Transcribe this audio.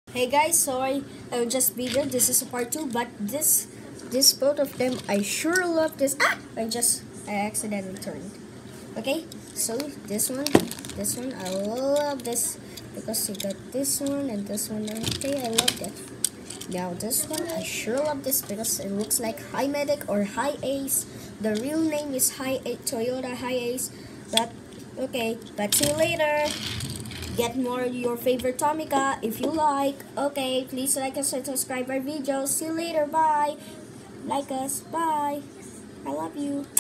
Hey guys, sorry I just video. This is a part 2, but this both of them I sure love this. I accidentally turned. Okay, so this one I love this because you got this one and this one. Okay, I love that. Now this one I sure love this because it looks like Himedic or High Ace. The real name is Toyota High Ace. But okay, but see you later. Get more your favorite Tomica if you like. Okay, please like us and subscribe our videos. See you later. Bye. Like us. Bye. I love you.